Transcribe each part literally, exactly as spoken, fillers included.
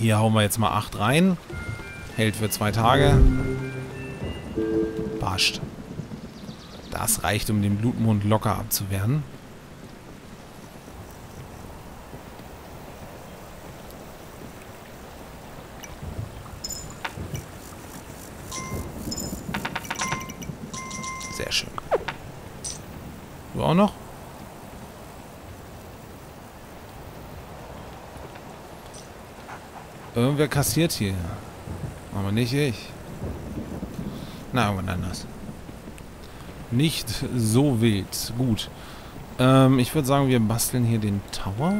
Hier hauen wir jetzt mal acht rein. Hält für zwei Tage. Passt. Das reicht, um den Blutmond locker abzuwehren. Sehr schön. Du auch noch? Irgendwer kassiert hier. Aber nicht ich. Na, irgendwann anders. Nicht so wild. Gut. Ähm, ich würde sagen, wir basteln hier den Tower.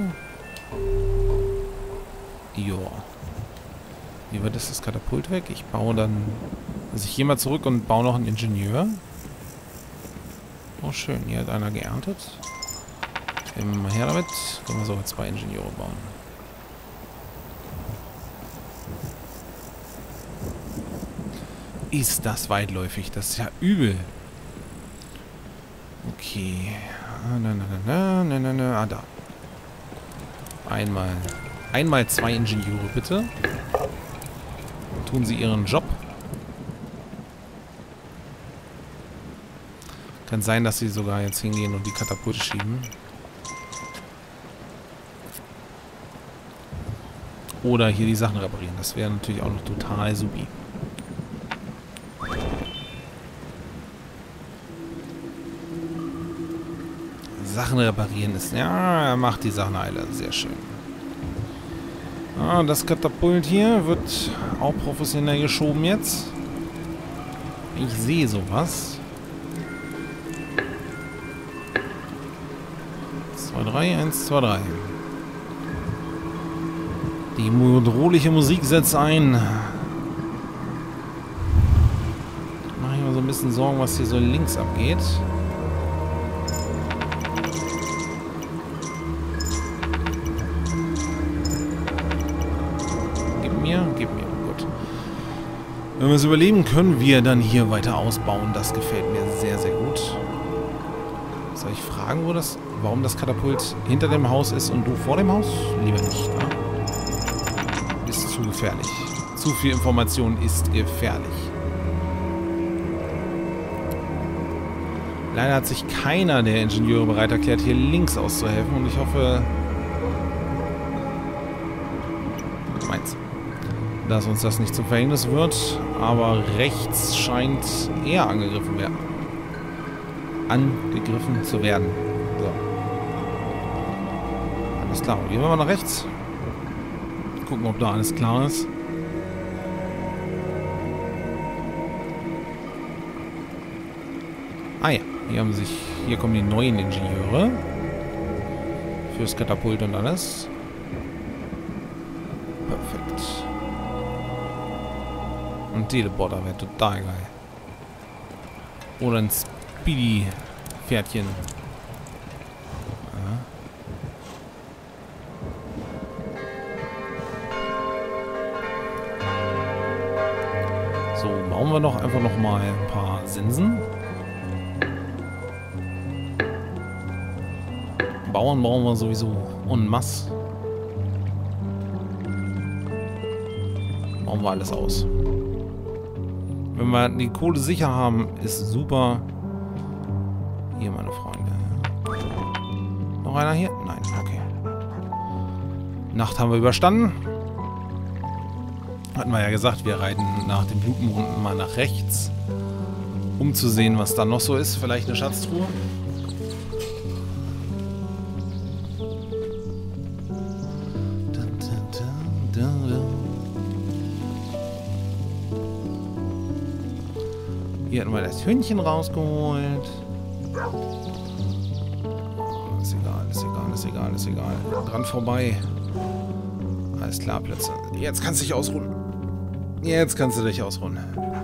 Joa. Wie wird das, das Katapult weg? Ich baue dann... Also ich gehe mal zurück und baue noch einen Ingenieur. Oh, schön. Hier hat einer geerntet. Gehen wir mal her damit. Können wir sogar zwei Ingenieure bauen. Ist das weitläufig? Das ist ja übel. Okay. Na, na, na, na, na, na, ah, da. Einmal. Einmal zwei Ingenieure, bitte. Tun sie ihren Job. Kann sein, dass sie sogar jetzt hingehen und die Katapulte schieben. Oder hier die Sachen reparieren. Das wäre natürlich auch noch total supi. Sachen reparieren ist... Ja, er macht die Sachen alle. Sehr schön. Ah, das Katapult hier wird auch professionell geschoben jetzt. Ich sehe sowas. zwei, drei, eins, zwei, drei. Die bedrohliche Musik setzt ein. Mache ich mir so ein bisschen Sorgen, was hier so links abgeht. Gib mir, gib mir. Gut. Wenn wir es überleben, können wir dann hier weiter ausbauen. Das gefällt mir sehr, sehr gut. Soll ich fragen, wo das, warum das Katapult hinter dem Haus ist und du vor dem Haus? Lieber nicht, ne? Ist zu gefährlich. Zu viel Information ist gefährlich. Leider hat sich keiner der Ingenieure bereit erklärt, hier links auszuhelfen. Und ich hoffe, meins, dass uns das nicht zum Verhängnis wird. Aber rechts scheint eher angegriffen werden. angegriffen zu werden. So. Alles klar. Gehen wir mal nach rechts. Gucken, ob da alles klar ist. Ah ja, hier haben sich, hier kommen die neuen Ingenieure. Fürs Katapult und alles. Perfekt. Ein Teleporter wäre total geil. Oder ein Speedy-Pferdchen. Ja. So, bauen wir doch einfach noch mal ein paar Sensen. Bauern brauchen wir sowieso en masse. Bauen wir alles aus. Wenn wir die Kohle sicher haben, ist super. Hier, meine Freunde. Noch einer hier? Nein, okay. Nacht haben wir überstanden. Hatten wir ja gesagt, wir reiten nach dem Blutmond mal nach rechts. Um zu sehen, was da noch so ist. Vielleicht eine Schatztruhe. Hier hatten wir das Hündchen rausgeholt. Oh, ist egal, ist egal, ist egal, ist egal. Dran vorbei. Alles klar, Plätze. Jetzt kannst du dich ausruhen. Jetzt kannst du dich ausruhen.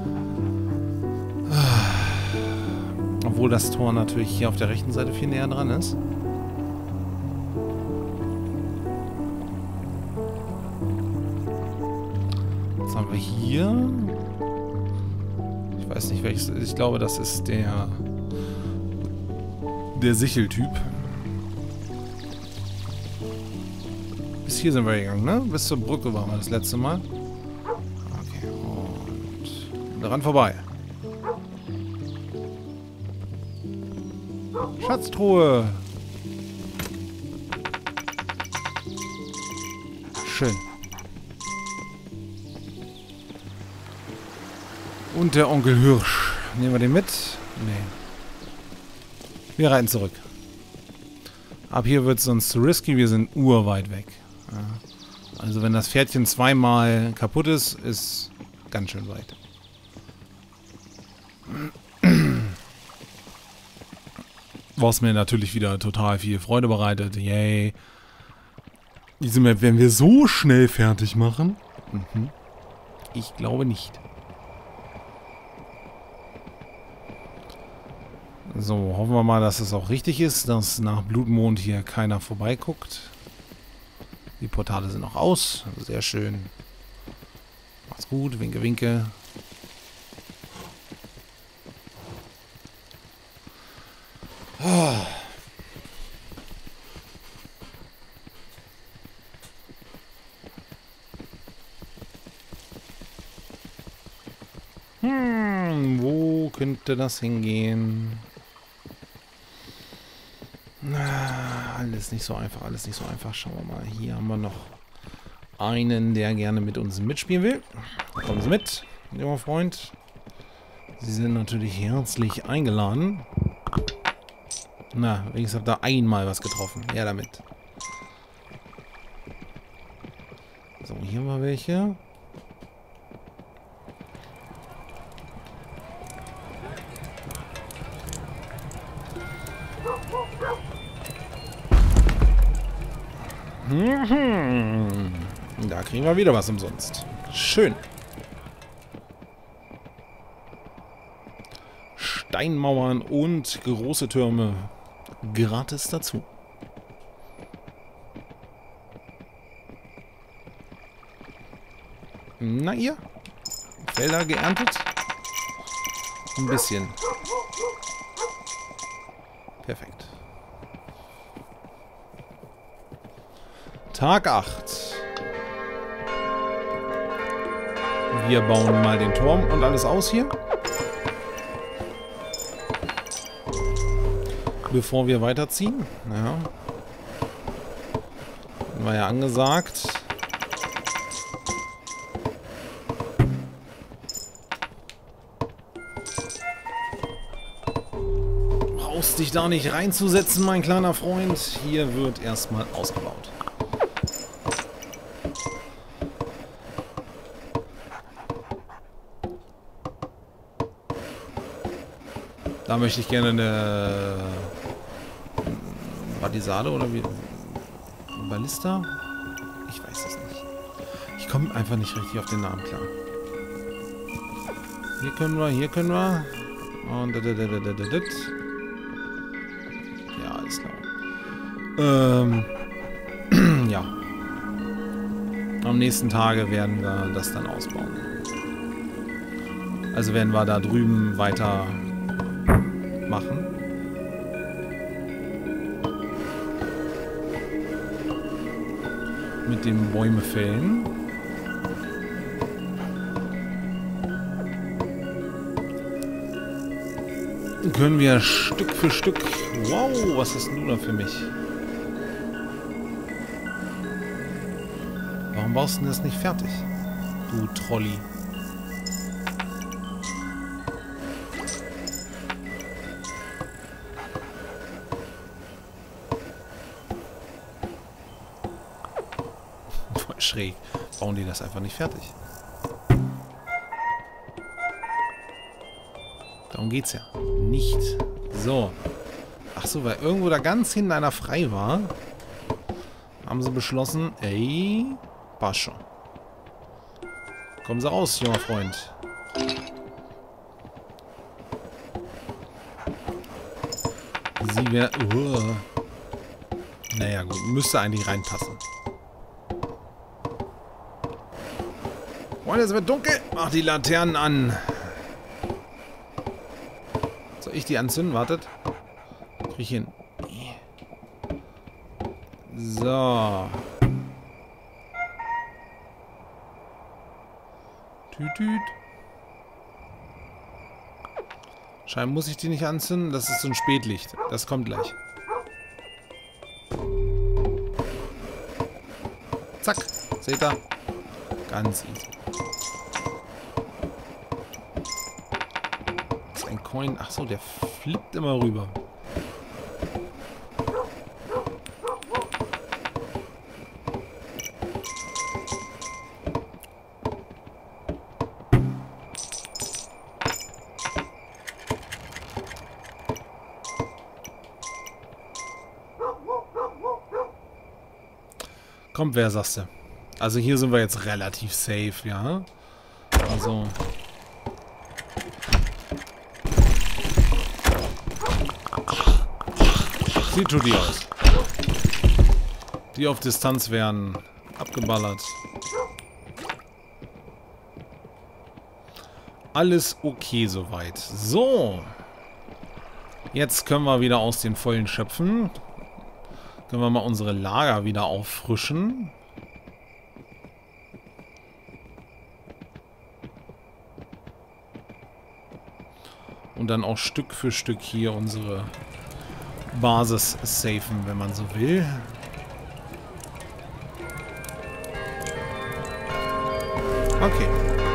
Obwohl das Tor natürlich hier auf der rechten Seite viel näher dran ist. Jetzt haben wir hier... Ich weiß nicht welches. Ich glaube, das ist der der Sicheltyp. bis hier sind wir gegangen, ne? Bis zur Brücke waren wir das letzte Mal. Okay, und daran vorbei. Schatztruhe. Schön. Und der Onkel Hirsch. Nehmen wir den mit? Nee. Wir reiten zurück. Ab hier wird es sonst zu risky. Wir sind urweit weg. Ja. Also wenn das Pferdchen zweimal kaputt ist, ist ganz schön weit. Was mir natürlich wieder total viel Freude bereitet. Yay. Diese Map werden wir so schnell fertig machen? Mhm. Ich glaube nicht. So, hoffen wir mal, dass es auch richtig ist, dass nach Blutmond hier keiner vorbeiguckt. Die Portale sind noch aus. Sehr schön. Macht's gut. Winke, winke. Oh. Hm, wo könnte das hingehen? Ah, alles nicht so einfach, alles nicht so einfach. Schauen wir mal. Hier haben wir noch einen, der gerne mit uns mitspielen will. Kommen Sie mit, junger Freund. Sie sind natürlich herzlich eingeladen. Na, wenigstens habt ihr einmal was getroffen. Ja, damit. So, hier haben wir welche. Mhm. Da kriegen wir wieder was umsonst. Schön. Steinmauern und große Türme gratis dazu. Na ihr? Felder geerntet? Ein bisschen. Perfekt. Tag acht. Wir bauen mal den Turm und alles aus hier. Bevor wir weiterziehen. Ja. War ja angesagt. Brauchst dich da nicht reinzusetzen, mein kleiner Freund. Hier wird erstmal ausgebaut. Da möchte ich gerne eine Balisade oder wie? Ballista? Ich weiß es nicht. Ich komme einfach nicht richtig auf den Namen klar. Hier können wir, hier können wir. Und ja, alles klar. Ähm, ja. Am nächsten Tage werden wir das dann ausbauen. Also werden wir da drüben weiter machen. Mit dem Bäume fällen. Dann können wir Stück für Stück... Wow, was hast du da für mich? Warum baust du das nicht fertig? Du Trolli. Schräg. Bauen die das einfach nicht fertig. Darum geht's ja. Nicht. So. Ach so, weil irgendwo da ganz hinten einer frei war, haben sie beschlossen, ey, passt schon. Kommen Sie raus, junger Freund. Sie wäre... Uh. Naja, gut. Müsste eigentlich reinpassen. Freunde, es wird dunkel. Mach die Laternen an. Soll ich die anzünden? Wartet. Krieg ich hin. So. Tüt, tüt. Scheinbar muss ich die nicht anzünden. Das ist so ein Spätlicht. Das kommt gleich. Zack. Seht ihr? Ganz easy. Das ist ein Coin. Achso, der flippt immer rüber. Kommt, wer sagst du? Also hier sind wir jetzt relativ safe, ja? Also... Sieht schon die aus. Die auf Distanz werden abgeballert. Alles okay soweit. So. Jetzt können wir wieder aus den Vollen schöpfen. Können wir mal unsere Lager wieder auffrischen. Und dann auch Stück für Stück hier unsere Basis safen, wenn man so will. Okay.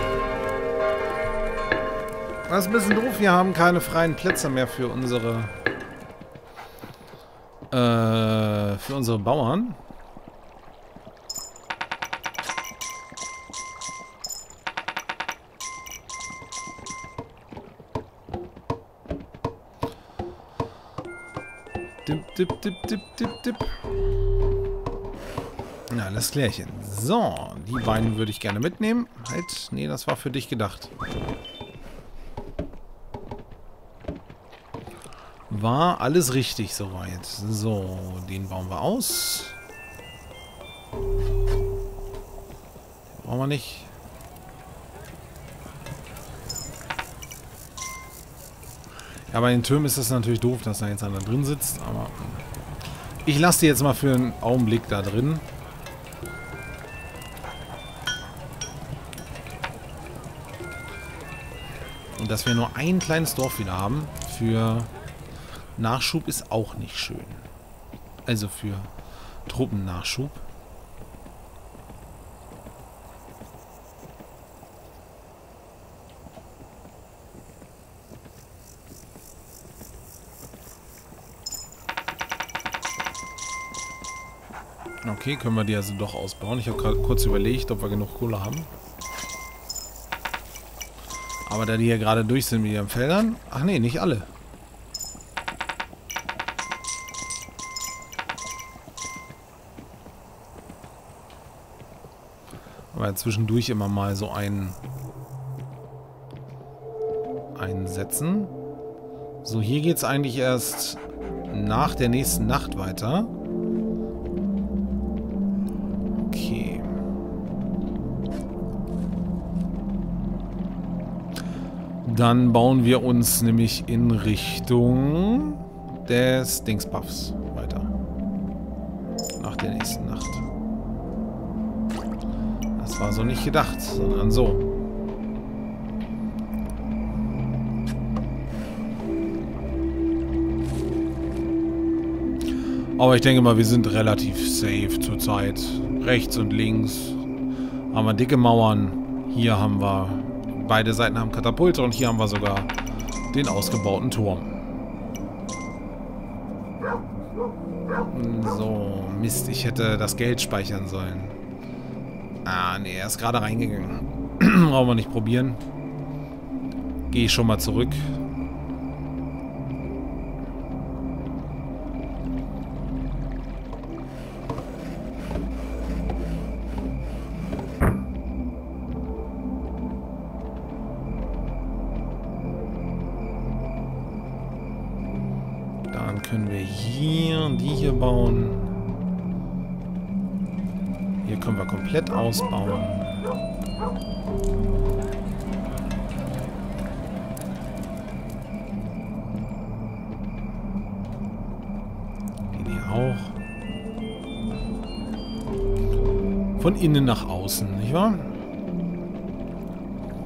Das ist ein bisschen doof. Wir haben keine freien Plätze mehr für unsere äh, für unsere Bauern. Dip, dip, dip, dip, dip, dip. Na, alles klärchen. So, die beiden würde ich gerne mitnehmen. Halt, nee, das war für dich gedacht. War alles richtig soweit. So, den bauen wir aus. Den brauchen wir nicht. Ja, bei den Türmen ist das natürlich doof, dass da jetzt einer drin sitzt, aber ich lasse die jetzt mal für einen Augenblick da drin. Und dass wir nur ein kleines Dorf wieder haben für Nachschub ist auch nicht schön. Also für Truppennachschub. Okay, können wir die also doch ausbauen. Ich habe gerade kurz überlegt, ob wir genug Kohle haben. Aber da die hier gerade durch sind mit ihren Feldern... Ach nee, nicht alle. Aber zwischendurch immer mal so einen... einsetzen. So, hier geht es eigentlich erst nach der nächsten Nacht weiter. Dann bauen wir uns nämlich in Richtung des Dingsbuffs weiter. Nach der nächsten Nacht. Das war so nicht gedacht, sondern so. Aber ich denke mal, wir sind relativ safe zurzeit. Rechts und links haben wir dicke Mauern. Hier haben wir... Beide Seiten haben Katapulte und hier haben wir sogar den ausgebauten Turm. So, Mist, ich hätte das Geld speichern sollen. Ah, nee, er ist gerade reingegangen. Brauchen wir nicht probieren. Gehe ich schon mal zurück. Können wir hier und die hier bauen. Hier können wir komplett ausbauen. Den hier auch. Von innen nach außen, nicht wahr?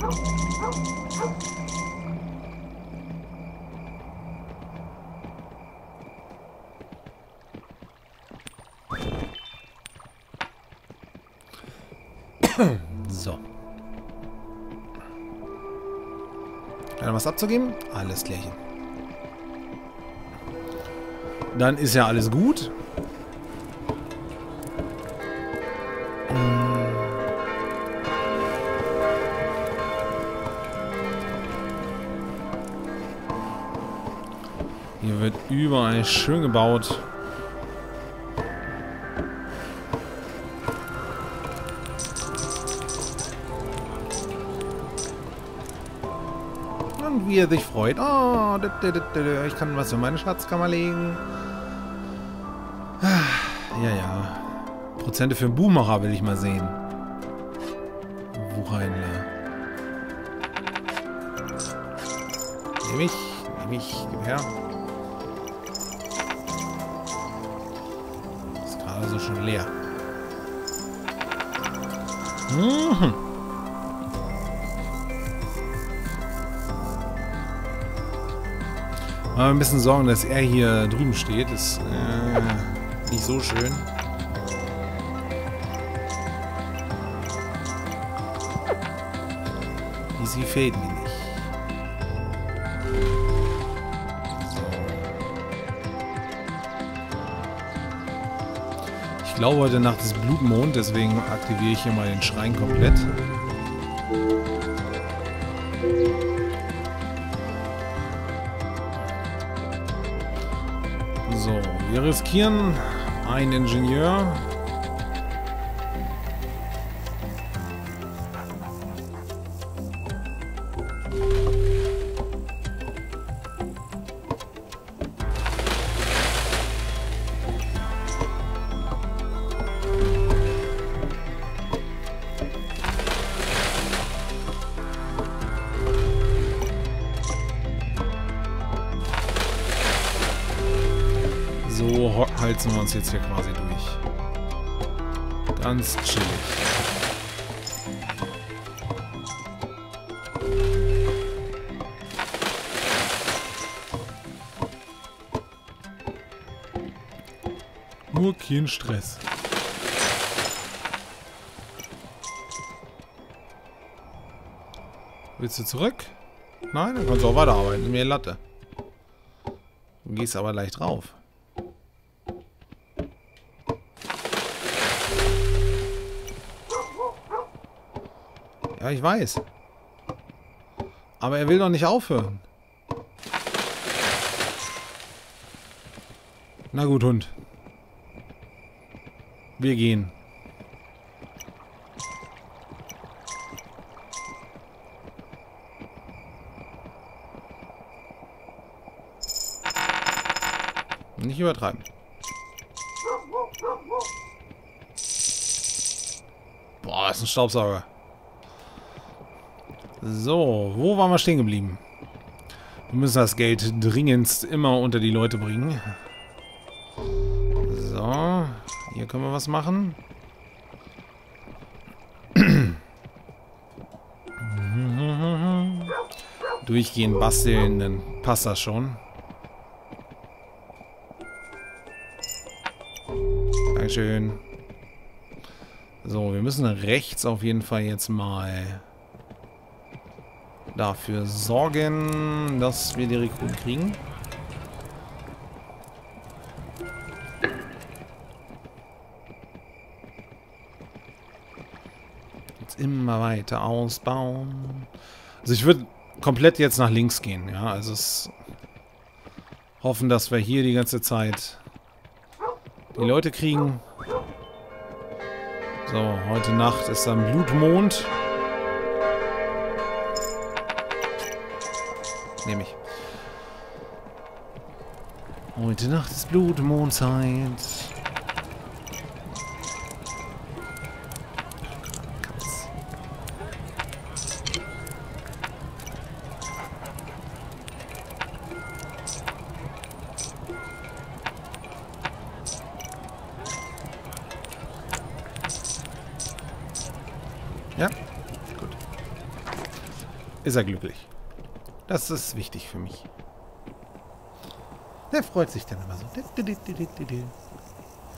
So. Keiner was abzugeben? Alles klärchen. Dann ist ja alles gut. Hier wird überall schön gebaut. Und wie er sich freut. Oh, ich kann was in meine Schatzkammer legen. Ja, ja. Prozente für einen Buchmacher will ich mal sehen. Buchhändler. Nehme ich. Nehme ich. Gib her. Ist gerade so schon leer. Mhm. Aber ein bisschen Sorgen, dass er hier drüben steht. Ist äh, nicht so schön. Sie fehlt mir nicht. So. Ich glaube heute Nacht ist Blutmond, deswegen aktiviere ich hier mal den Schrein komplett. So, wir riskieren einen Ingenieur. So heizen wir uns jetzt hier quasi durch. Ganz chillig. Nur kein Stress. Willst du zurück? Nein, dann kannst du auch weiterarbeiten. Mir Latte. Du gehst aber leicht rauf. Ja, ich weiß. Aber er will doch nicht aufhören. Na gut, Hund. Wir gehen. Nicht übertreiben. Boah, ist ein Staubsauger. So, wo waren wir stehen geblieben? Wir müssen das Geld dringendst immer unter die Leute bringen. So, hier können wir was machen. Durchgehend basteln, dann passt das schon. Dankeschön. So, wir müssen rechts auf jeden Fall jetzt mal dafür sorgen, dass wir die Rekruten kriegen. Jetzt immer weiter ausbauen. Also ich würde komplett jetzt nach links gehen, ja, also es hoffen, dass wir hier die ganze Zeit die Leute kriegen. So, heute Nacht ist dann Blutmond. Nehme ich. Heute Nacht ist Blutmondzeit. Katz. Ja, gut. ist er glücklich. Das ist wichtig für mich. Der freut sich dann immer so.